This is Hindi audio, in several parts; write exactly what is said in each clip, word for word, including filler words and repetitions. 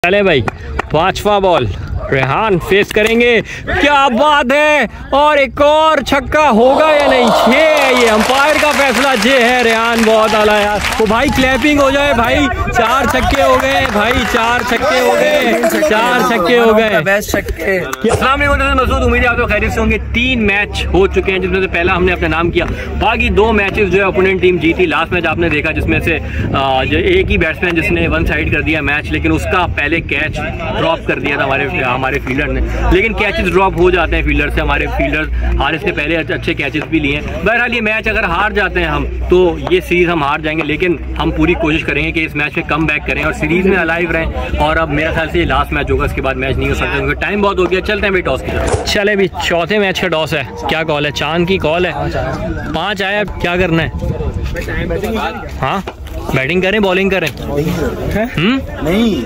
चले भाई, पांचवा बॉल रेहान फेस करेंगे, क्या बात है, और एक और छक्का होगा या नहीं। छह है ये, अंपायर का फैसला जे है। रेहान बहुत आला यार, तो भाई क्लैपिंग हो जाए भाई। चार छक्के हो गए भाई, चार छक्के हो गए, चार छक्के हो गए। मसूद, उम्मीद है आप तो खैरियत से होंगे। तीन मैच हो चुके हैं जिसमें से पहला हमने अपना नाम किया, बाकी दो मैचेस जो है ओपोनेंट टीम जीती। लास्ट मैच आपने देखा जिसमें से जो एक ही बैट्समैन जिसने वन साइड कर दिया मैच, लेकिन उसका पहले कैच ड्रॉप कर दिया था हमारे हमारे फील्डर ने। लेकिन कैचेस ड्रॉप हो जाते हैं फील्डर से, हमारे फील्डर हारिस ने पहले अच्छे कैचेस भी लिए हैं। बहरहाल ये मैच अगर हार जाते हैं हम तो ये सीरीज हम हार जाएंगे, लेकिन हम पूरी कोशिश करेंगे कि इस मैच में कम बैक करें और सीरीज में अलाइव रहें। और अब मेरे ख्याल से ये लास्ट मैच होगा, इसके बाद मैच नहीं हो सकता क्योंकि टाइम बहुत हो गया। चलते हैं भाई टॉस की तरफ। चले भी, चौथे मैच का टॉस है। क्या कॉल है? चांद की कॉल है। पाँच आया, क्या करना है? हाँ, बैटिंग करें बॉलिंग करें? हम्म नहीं,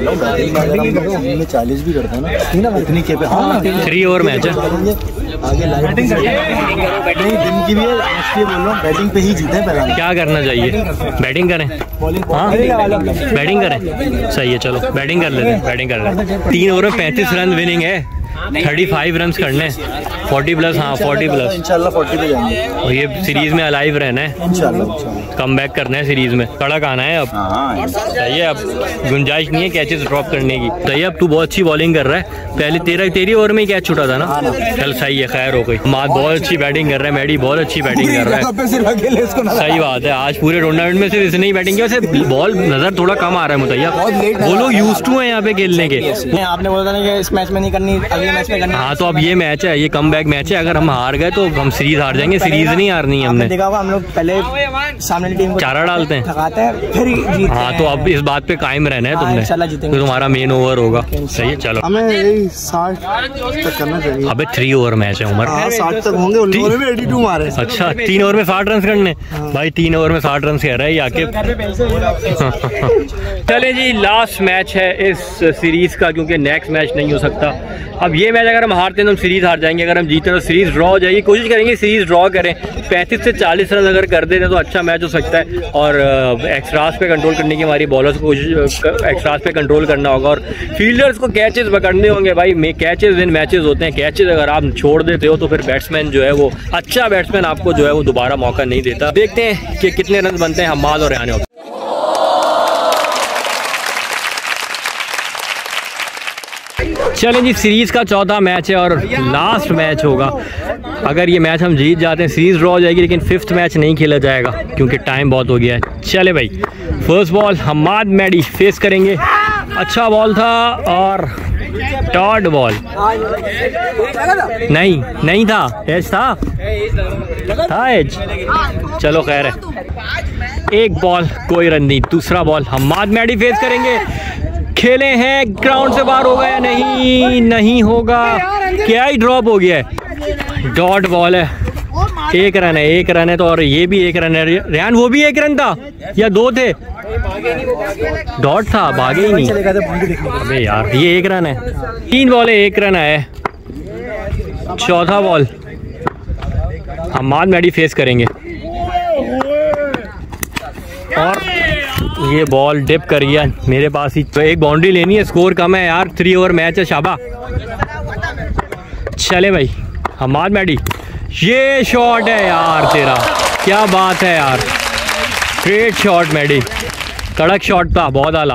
चालीस भी करते हैं ना इतनी के पे। हाँ, थ्री ओवर मैच है, आगे बैटिंग दिन की भी है, इसलिए बोल रहा हूं बैटिंग पे ही जीते पहले। क्या करना चाहिए? बैटिंग करें? हाँ, बैटिंग करें, सही है। चलो बैटिंग कर लेते हैं, बैटिंग कर लेते हैं। तीन ओवर में पैंतीस रन विनिंग है, थर्टी फाइव रन करने, फोर्टी प्लस। हाँ, फोर्टी प्लस इंशाल्लाह फोर्टी पे जाएंगे। और ये सीरीज में अलाइव रहना है इंशाल्लाह, कम बैक करना है सीरीज में, कड़क आना है अब। सही है, अब गुंजाइश नहीं है कैचेस ड्रॉप करने की। सही है, अब तू बहुत अच्छी बॉलिंग कर रहा है। पहले तेरह तेरह ओवर में ही कैच छूटा था ना। चल सही है, खैर हो गई। माद बहुत अच्छी बैटिंग कर रहा है, मैडी बहुत अच्छी बैटिंग कर रहा है। सही बात है, आज पूरे टूर्नामेंट में सिर्फ इसने ही बैटिंग किया। वैसे बॉल नजर थोड़ा कम आ रहा है मुतैया, वो लोग यूज टू है यहाँ पे खेलने के। आपने बोला था इस मैच में नहीं करनी, अगले मैच में करनी। हाँ, तो अब ये मैच है, ये कम बैक मैच है। अगर हम हार गए तो हम सीरीज हार जाएंगे, सीरीज नहीं हारनी है हमने। देखा होगा हम लोग पहले सामने टीम को चारा डालते हैं, थकाते हैं, फिर जीतते हैं। हाँ, तो अब इस बात पे कायम रहना है तुमने, तो तुम्हारा मेन ओवर होगा। सही है, चलो हमें यही साठ तक करना चाहिए। अबे थ्री ओवर मैच है उमर, साठ तक होंगे, उन ओवर में बयासी मारे। अच्छा, तीन ओवर में साठ रन करने भाई, तीन ओवर में साठ रन कह रहा है आके। चले जी, लास्ट मैच है इस सीरीज का क्योंकि नेक्स्ट मैच नहीं हो सकता। अब ये मैच अगर हम हारते हैं तो हम सीरीज हार जाएंगे, अगर हम जीते तो सीरीज ड्रॉ हो जाएगी। कोशिश करेंगे सीरीज ड्रॉ करें, पैंतीस से चालीस रन अगर कर देते तो अच्छा मैच हो सकता है। और एक्स्ट्रास पे कंट्रोल करने की हमारी बॉलर्स को कोशिश एक्स्ट्रास पे कंट्रोल करना होगा और फील्डर्स को कैचेस पकड़ने होंगे भाई। कैचेस इन मैचेस होते हैं, कैचेस अगर आप छोड़ देते हो तो फिर बैट्समैन जो है वो अच्छा बैट्समैन आपको जो है वो दोबारा मौका नहीं देता। देखते हैं कि कितने रन बनते हैं हम्माद और रेहान। चलें जी, सीरीज का चौथा मैच है और लास्ट मैच होगा। अगर ये मैच हम जीत जाते हैं सीरीज ड्रॉ हो जाएगी, लेकिन फिफ्थ मैच नहीं खेला जाएगा क्योंकि टाइम बहुत हो गया है। चले भाई, first ball Hammad Maddy face करेंगे। अच्छा बॉल था और थर्ड बॉल नहीं नहीं था, एज था था एज। चलो खैर है, एक बॉल कोई रन नहीं। दूसरा बॉल हम्माद मैडी फेस करेंगे, खेले हैं, ग्राउंड से बाहर हो गया, नहीं नहीं होगा, क्या ही ड्रॉप हो गया है। डॉट बॉल है, एक रन है, एक रन है तो, और ये भी एक रन है। रेहान वो भी एक रन था या दो थे? डॉट था, भागे ही नहीं। अबे यार, ये एक रन है। तीन बॉल है, एक रन है। चौथा बॉल हम्माद मैडी फेस करेंगे और ये बॉल डिप कर गया मेरे पास ही। तो एक बाउंड्री लेनी है, स्कोर कम है यार, थ्री ओवर मैच है। शाबा, चले भाई हम्माद मैडी, ये शॉट है यार तेरा, क्या बात है यार, ग्रेट शॉट मैडी, कड़क शॉट था, बहुत आला।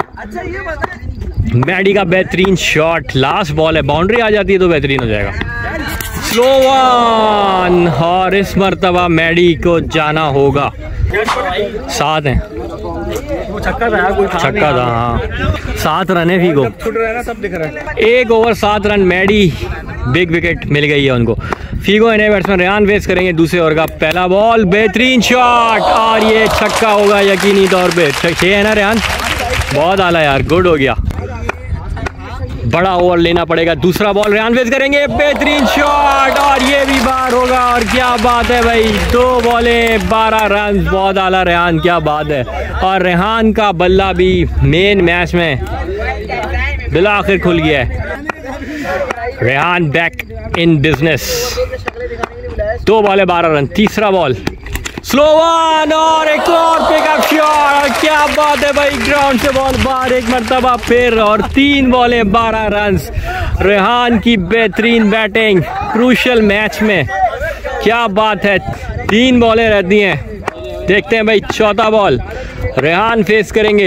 मैडी का बेहतरीन शॉट, लास्ट बॉल है, बाउंड्री आ जाती है तो बेहतरीन हो जाएगा। स्लो वन, और इस मरतबा मैडी को जाना होगा। सात हैं, छक्का था यार, छक्का था। हाँ, सात रन है फीगो, एक ओवर सात रन। मैडी बिग विकेट मिल गई है उनको। फीगो है नए बैट्समैन, रेहान फेस करेंगे दूसरे ओवर का पहला बॉल, बेहतरीन शॉट और ये छक्का होगा यकीनी तौर पे। छह है ना रेहान, बहुत आला यार, गुड हो गया। बड़ा ओवर लेना पड़ेगा। दूसरा बॉल रेहान फेस करेंगे, बेहतरीन शॉट और ये भी बाहर होगा। और क्या बात है भाई, दो बॉलें बारह रन, बहुत आला रेहान, क्या बात है। और रेहान का बल्ला भी मेन मैच में बिलाखिर खुल गया है। रेहान बैक इन बिजनेस, दो बॉलें बारह रन। तीसरा बॉल स्लो वन और एक और पिकअप शॉट। क्या बात है भाई, ग्राउंड से बॉल बाहर एक मरतबा फिर और तीन बॉलें बारह रन। रेहान की बेहतरीन बैटिंग क्रूशियल मैच में, क्या बात है। तीन बॉलें रहती हैं, देखते हैं भाई चौथा बॉल रेहान फेस करेंगे।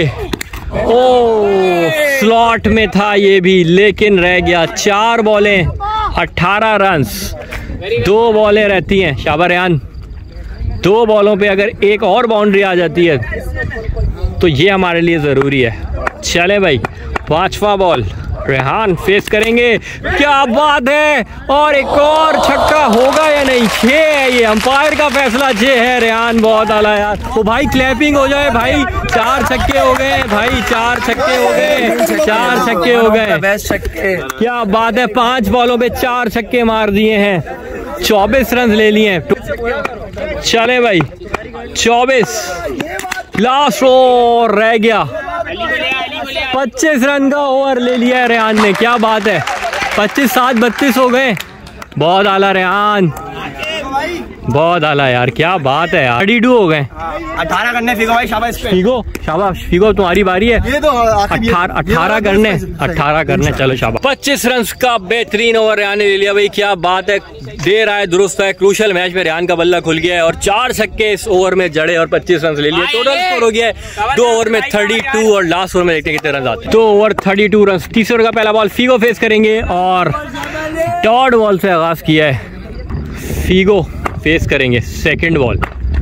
ओ स्लॉट में था ये भी लेकिन रह गया। चार बॉलें अठारह रन्स, दो बॉलें रहती हैं। शाबाश रेहान, दो बॉलों पे अगर एक और बाउंड्री आ जाती है तो ये हमारे लिए ज़रूरी है। चले भाई पांचवा बॉल रेहान फेस करेंगे। क्या बात है, और एक और छक्का होगा या नहीं? छः है ये, अंपायर का फैसला छः है। रेहान बहुत आला यार। तो भाई क्लैपिंग हो जाए भाई, चार छक्के हो गए भाई, चार छक्के हो गए, चार छक्के हो गए। क्या बात है, पांच बॉलों पे चार छक्के मार दिए हैं, चौबीस रन ले लिए हैं। चले भाई चौबीस, लास्ट ओवर रह गया। पच्चीस रन का ओवर ले लिया है रेहान ने। क्या बात है, पच्चीस सात बत्तीस हो गए। बहुत आला रेहान, बहुत आला यार, क्या बात है यार। थर्टी टू हो गए, अठारह करने फिगो भाई, शाबाश पे। फिगो शाबाश, फिगो तुम्हारी बारी है। ये तो अठारह अठारह करने, अठारह करने, चलो शाबाश। पच्चीस रन का बेहतरीन ओवर रेहान ने ले लिया भाई, क्या बात है। दे रहा है, दुरुस्त है। क्रूशियल मैच में रेहान का बल्ला खुल गया है और चार छक्के इस ओवर में जड़े और पच्चीस रन ले लिए। टोटल स्कोर हो गया है दो ओवर में थर्टी टू और लास्ट ओवर में देखते हैं कितने रन आते हैं। दो ओवर थर्टी टू रन। तीसरे ओवर का पहला बॉल फिगो फेस करेंगे और डॉट बॉल से आगाज किया है। फिगो फेस करेंगे सेकंड बॉल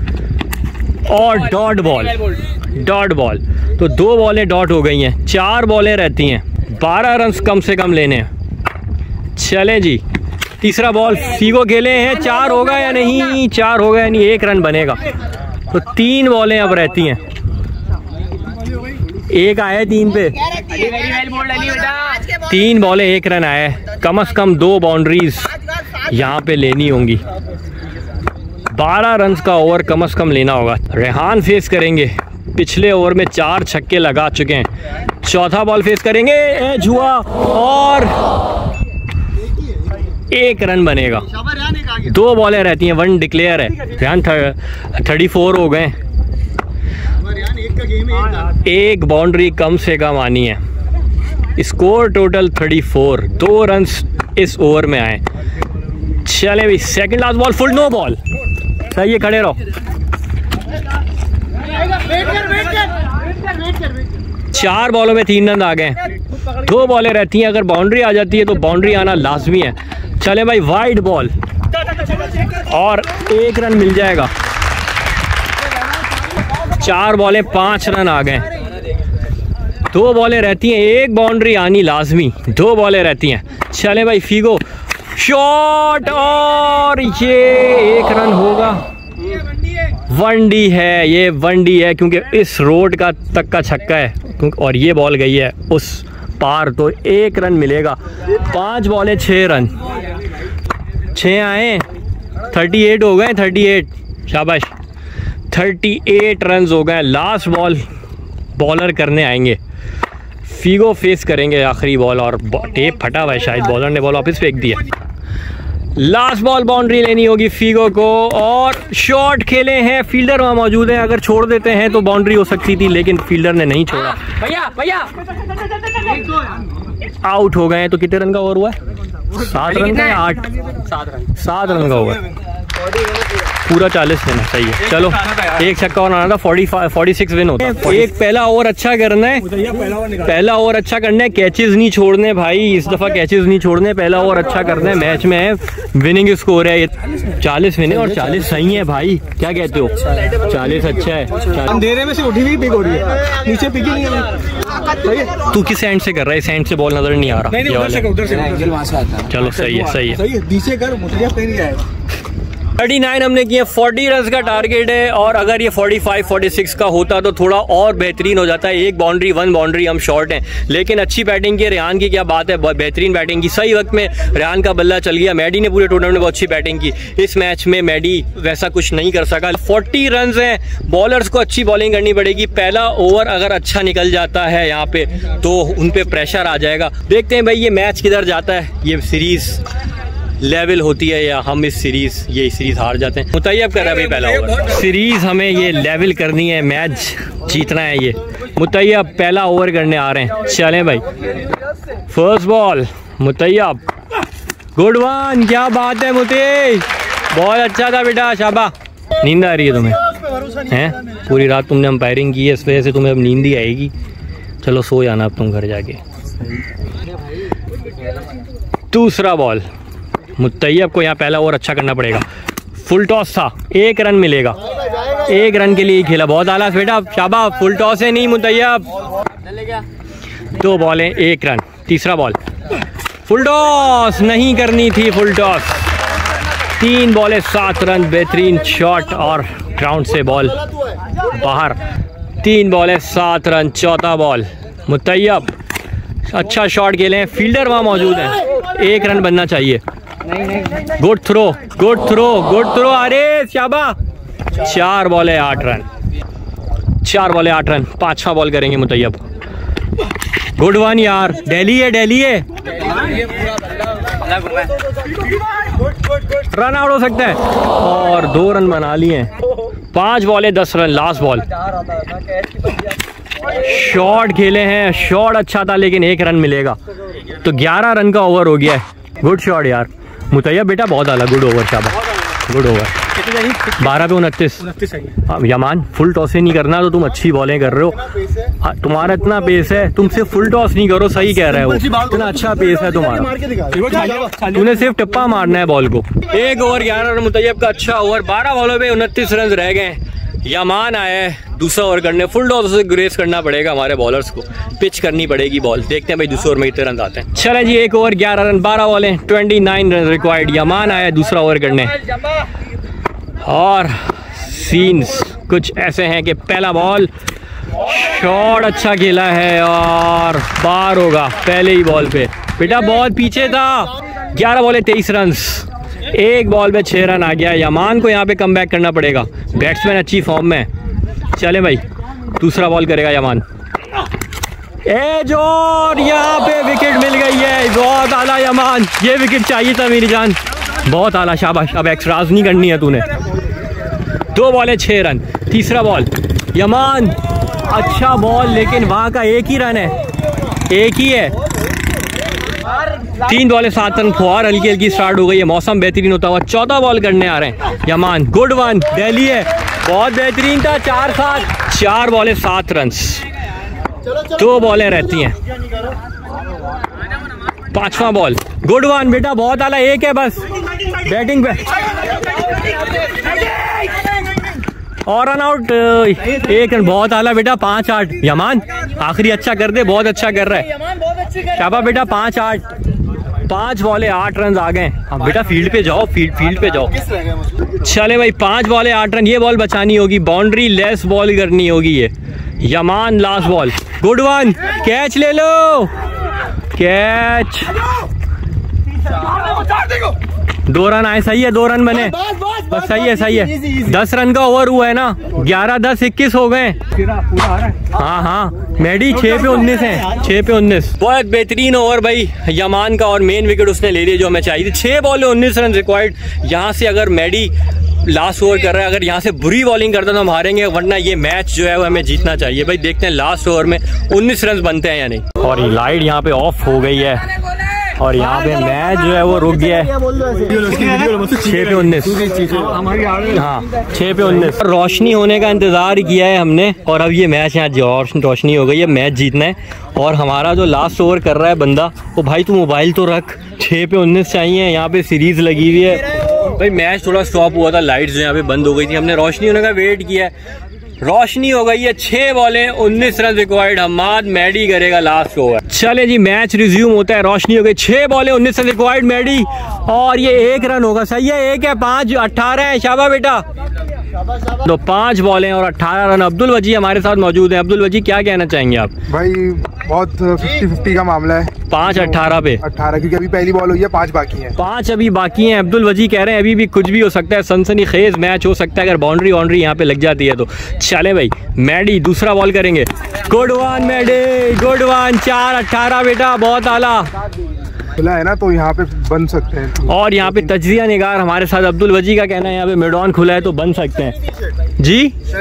और डॉट बॉल, डॉट बॉल। तो दो बॉलें डॉट हो गई हैं, चार बॉलें रहती हैं, बारह रन कम से कम लेने हैं। चलें जी, तीसरा बॉल फिगो खेले हैं, चार होगा या नहीं? चार होगा या नहीं? एक रन बनेगा। तो तीन बॉलें अब रहती हैं, एक आया है तीन पे, तीन बॉलें एक रन आया है। कम से कम दो बाउंड्रीज यहाँ पे लेनी होंगी, बारह रन का ओवर कम से कम लेना होगा। रेहान फेस करेंगे, पिछले ओवर में चार छक्के लगा चुके हैं। चौथा बॉल फेस करेंगे, एज हुआ और एक रन बनेगा। दो बॉलें रहती हैं, वन डिक्लेयर है। रेहान थर्टी फोर हो गए, एक बाउंड्री कम से कम आनी है। स्कोर टोटल थर्टी फोर, दो रन इस ओवर में आए। चले भाई second last ball, full no ball. सही है, खड़े रहो। चार बॉलों में तीन रन आ गए, दो बॉलें रहती हैं। अगर बाउंड्री आ जाती है तो बाउंड्री आना लाजमी है। चले भाई वाइड बॉल और एक रन मिल जाएगा। चार बॉलें पांच रन आ गए, दो बॉलें रहती हैं, एक बाउंड्री आनी लाजमी, दो बॉलें रहती हैं। चले भाई फिगो शॉट और ये एक रन होगा। वन डी है, ये वन डी है क्योंकि इस रोड का तक का छक्का है और ये बॉल गई है उस पार, तो एक रन मिलेगा। पांच बॉलें छः रन, छः आए, थर्टी एट हो गए, थर्टी एट, शाबाश, थर्टी एट रन हो गए। लास्ट बॉल बॉलर करने आएंगे, फिगो फेस करेंगे आखिरी बॉल और टेप फटा हुआ है शायद, बॉलर ने बॉल वापस फेंक दिया। लास्ट बॉल बाउंड्री लेनी होगी फिगो को और शॉट खेले हैं, फील्डर वहाँ मौजूद है। अगर छोड़ देते हैं तो बाउंड्री हो सकती थी लेकिन फील्डर ने नहीं छोड़ा। भैया भैया आउट हो गए हैं। तो कितने रन का ओवर हुआ है? सात रन का या आठ? सात रन, सात रन का ओवर, पूरा चालीस लेना। सही है, चलो एक छक्का और आना था, फोर्टी फोर्टी सिक्स विन होता है। एक पहला ओवर अच्छा करना है, पहला ओवर अच्छा करना है, कैचेस नहीं छोड़ने भाई, इस दफा कैचेस नहीं छोड़ने, पहला ओवर अच्छा करना है। मैच में है, विनिंग स्कोर है, ये चालीस विन है और चालीस सही है भाई, क्या कहते हो? चालीस अच्छा है। अंधेरे में से उठी हुई पिक हो रही है, नीचे पिक ही नहीं है। तू किस एंड से कर रहा है? इस एंड से बॉल नजर नहीं आ रहा। चलो सही है, सही है, नीचे कर, मुझे नहीं आएगा। थर्टी नाइन हमने किया, फोर्टी रन का टारगेट है और अगर ये फोर्टी फाइव फोर्टी सिक्स का होता तो थोड़ा और बेहतरीन हो जाता है। एक बाउंड्री, वन बाउंड्री हम शॉर्ट हैं, लेकिन अच्छी बैटिंग की रेहान की, क्या बात है, बहुत बेहतरीन बैटिंग की। सही वक्त में रेहान का बल्ला चल गया। मैडी ने पूरे टूर्नामेंट में बहुत अच्छी बैटिंग की, इस मैच में मैडी वैसा कुछ नहीं कर सका। फोर्टी रन हैं, बॉलर्स को अच्छी बॉलिंग करनी पड़ेगी। पहला ओवर अगर अच्छा निकल जाता है यहाँ पे तो उन पे प्रेशर आ जाएगा। देखते हैं भाई ये मैच किधर जाता है, ये सीरीज लेवल होती है या हम इस सीरीज़ ये सीरीज़ हार जाते हैं। मुतैयब कर रहा है भाई पहला ओवर। सीरीज़ हमें ये लेवल करनी है, मैच जीतना है। ये मुतैयब पहला ओवर करने आ रहे हैं। चलें भाई, first ball Mutaiyab, good one, क्या बात है मुते, बहुत अच्छा था बेटा, शाबा। नींद आ रही है तुम्हें हैं? पूरी रात तुमने अंपायरिंग की है, इस वजह से तुम्हें अब नींद ही आएगी। चलो सो जाना अब तुम घर जाके। दूसरा बॉल मुतैयब को यहाँ पहला ओवर अच्छा करना पड़ेगा। फुल टॉस था, एक रन मिलेगा, एक रन के लिए खेला, बहुत आला बेटा, शाबा। फुल टॉस है नहीं मुतैयब, दो बॉलें एक रन। तीसरा बॉल फुल टॉस, नहीं करनी थी फुल टॉस। तीन बॉलें सात रन, बेहतरीन शॉट और ग्राउंड से बॉल बाहर। तीन बॉलें सात रन। चौथा बॉल मुतैयब, अच्छा शॉट खेले, फील्डर वहाँ मौजूद है, एक रन बनना चाहिए। Good throw, good throw, good throw, अरे शाबा। चार बॉलें आठ रन, चार बॉलें आठ रन। पांचवा बॉल करेंगे मुतैयब, गुड वन यार, दिल्ली है, दिल्ली है, रन आउट हो सकता है और दो रन बना लिए हैं। पांच बॉलें दस रन। लास्ट बॉल, शॉट खेले हैं, शॉट अच्छा था लेकिन एक रन मिलेगा, तो ग्यारह रन का ओवर हो गया है। गुड शॉट यार मुतैयब बेटा, बहुत आला, गुड ओवर शाबा, गुड ओवर। बारह पे उनतीस। यमान फुल टॉस ही नहीं करना तो तुम अच्छी बॉलें कर रहे हो, तुम्हारा इतना पेस है, तुम सिर्फ फुल टॉस नहीं करो, सही कह रहे हो, इतना अच्छा पेस है तुम्हारा, तूने सिर्फ टप्पा मारना है बॉल को। एक ओवर ग्यारह रन मुतैयब का अच्छा ओवर। बारह बॉलों पे उनतीस रन रह गए। यमान आया है दूसरा ओवर करने, फुल टॉस से ग्रेस करना पड़ेगा हमारे बॉलर्स को, पिच करनी पड़ेगी बॉल। देखते हैं भाई दूसरे ओवर में कितने रन आते हैं। चले जी, एक ओवर ग्यारह रन, बारह बॉलें, twenty nine run required. Yaman आया दूसरा ओवर करने और सीन्स कुछ ऐसे हैं कि पहला बॉल शॉट अच्छा खेला है और बार होगा पहले ही बॉल पे, बेटा बहुत पीछे था। ग्यारह बॉलें तेईस रन, एक बॉल पे छः रन आ गया। यमान को यहाँ पे कम बैक करना पड़ेगा, बैट्समैन अच्छी फॉर्म में। चले भाई, दूसरा बॉल करेगा यमान, एज और यहाँ पे विकेट मिल गई है, बहुत आला यमान, ये विकेट चाहिए था मेरी जान, बहुत आला, शाबाश। अब एक्स्ट्राज नहीं करनी है तूने। दो बॉलें छः रन। तीसरा बॉल यमान, अच्छा बॉल लेकिन वहाँ का एक ही रन है, एक ही है। तीन बॉलें सात रन, फुहार हल्की हल्की स्टार्ट हो गई है, मौसम बेहतरीन होता हुआ। चौथा बॉल करने आ रहे हैं यमान, गुड वन, दिल्ली है, बहुत बेहतरीन था, चार सात। चार बॉलें सात रन, दो बॉलें रहती हैं। पांचवा बॉल, गुड वन बेटा, बहुत आला, एक है बस बैटिंग पे और रन आउट, एक रन, बहुत आला बेटा, पाँच आठ। यमान आखिरी अच्छा कर दे, बहुत अच्छा कर रहा है, शाबा बेटा, पाँच आठ। पांच बॉले आठ रन आ गए। हाँ बेटा फील्ड पे जाओ, फील्ड फील्ड पे जाओ। चले भाई, पांच बॉले आठ रन, ये बॉल बचानी होगी, बाउंड्री लेस बॉल करनी होगी ये। Yaman last ball, good one, catch ले लो, कैच, दो रन आए, सही है, दो रन बने, बस सही है, सही है। दस रन का ओवर हुआ है ना, ग्यारह दस इक्कीस हो गए। हाँ हाँ मैडी छः पे उन्नीस है, छः पे उन्नीस। बहुत बेहतरीन ओवर भाई यमान का और मेन विकेट उसने ले लिया जो हमें चाहिए थी। छः बॉल उन्नीस रन रिक्वायर्ड। यहाँ से अगर मैडी लास्ट ओवर कर रहा है, अगर यहाँ से बुरी बॉलिंग करता तो हम हारेंगे, वरना ये मैच जो है वो हमें जीतना चाहिए भाई। देखते हैं लास्ट ओवर में उन्नीस रन बनते हैं या नहीं। और ये लाइट यहाँ पे ऑफ हो गई है और यहाँ पे मैच जो है वो रुक गया है। छः पे उन्नीस, हाँ छः पे उन्नीस। रोशनी होने का इंतजार किया है हमने और अब ये मैच यहाँ रोशनी हो गई है, मैच जीतना है। और हमारा जो लास्ट ओवर कर रहा है बंदा, वो भाई तू मोबाइल तो रख, छः पे उन्नीस चाहिए, यहाँ पे सीरीज लगी हुई है भाई। मैच थोड़ा स्टॉप हुआ था, लाइट्स जो यहाँ पे बंद हो गई थी, हमने रोशनी होने का वेट किया है, रोशनी हो गई है। छह बॉलें उन्नीस रन रिक्वायर्ड, हमाद मैडी करेगा लास्ट ओवर। चले जी मैच रिज्यूम होता है, रोशनी हो गई, छह बॉलें उन्नीस रन रिक्वायर्ड मैडी, और ये एक रन होगा, सही है, एक है, पांच अट्ठारह है, शाबा बेटा। तो पांच बॉलें और अट्ठारह रन। अब्दुल वजी हमारे साथ मौजूद है। अब्दुल वजी क्या कहना चाहेंगे आप? भाई बहुत फिफ्टी फिफ्टी का मामला है, पाँच अट्ठारह पे अट्ठारह, क्योंकि अभी पहली बॉल हुई है, पांच बाकी हैं, पांच अभी बाकी हैं। अब्दुल वजी कह रहे हैं अभी भी कुछ भी हो सकता है, सनसनी खेज मैच हो सकता है अगर बाउंड्री बाउंड्री यहाँ पे लग जाती है तो। चले भाई मैडी दूसरा बॉल करेंगे, good one Maddy, good one, चार अट्ठारह बेटा, बहुत आला। खुला है ना तो यहाँ पे बन सकते हैं। और यहाँ पे तजिया निगार हमारे साथ अब्दुल वजी का कहना है यहाँ पे मेडॉन खुला है तो बन सकते हैं जी।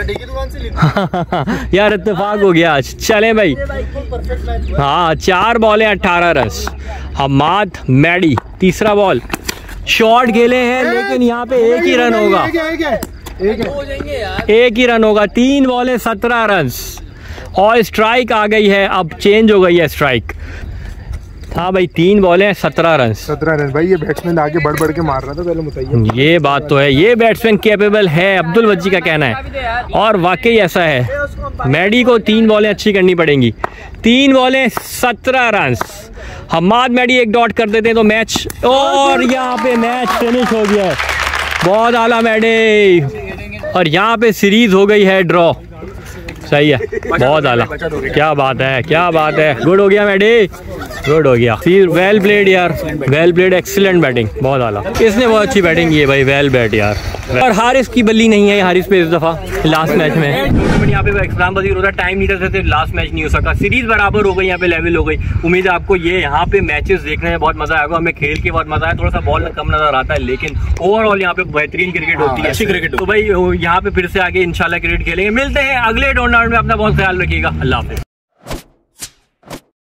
यार इत्तेफाक हो गया आज। चले भाई, हाँ चार बॉलें अट्ठारह रन। हमाद मैडी तीसरा बॉल, शॉट खेले हैं लेकिन यहाँ पे एक ही रन होगा, एक ही रन होगा। तीन बॉलें सत्रह रन और स्ट्राइक आ गई है, अब चेंज हो गई है स्ट्राइक। हाँ भाई तीन बॉलें सत्रह रन। सत्रह रन भाई, ये बैट्समैन आगे बढ़ बढ़ के मार रहा था पहले बताइए। ये बात तो है, ये बैट्समैन कैपेबल है, अब्दुल वजी का कहना है और वाकई ऐसा है। मैडी को तीन बॉलें अच्छी करनी पड़ेंगी। तीन बॉलें सत्रह रन। हमाद मैडी एक डॉट कर देते हैं तो मैच, और यहाँ पे मैच फिनिश हो गया है। बहुत आला मैडी, और यहाँ पे सीरीज हो गई है ड्रॉ। सही है, बहुत आला, क्या बात है, क्या बात है। गुड हो गया मैडी, गुड हो गया। फिर वेल प्लेड यार, वेल प्लेड, एक्सीलेंट बैटिंग, बहुत आला। इसने बहुत अच्छी बैटिंग की है भाई, वेल बैट यार। और हारिस की बल्ली नहीं है हारिस पे इस दफा लास्ट मैच में। यहाँ पे एग्जाम वजीर होता, टाइम नहीं था, लास्ट मैच नहीं हो सका। सीरीज बराबर हो गई, यहाँ पे लेवल हो गई। उम्मीद है आपको ये यहाँ पे मैचेस देखने में बहुत मजा आएगा। हमें खेल के बहुत मजा आया, थोड़ा सा बॉल कम नजर आता है लेकिन ओवरऑल यहाँ पे बेहतरीन क्रिकेट होती है, अच्छी क्रिकेट। तो भाई यहाँ पे फिर से आगे इंशाल्लाह क्रिकेट खेलेंगे। मिलते हैं अगले टूर्नामेंट में, अपना बहुत ख्याल रखिएगा। अल्लाह हाफिज़।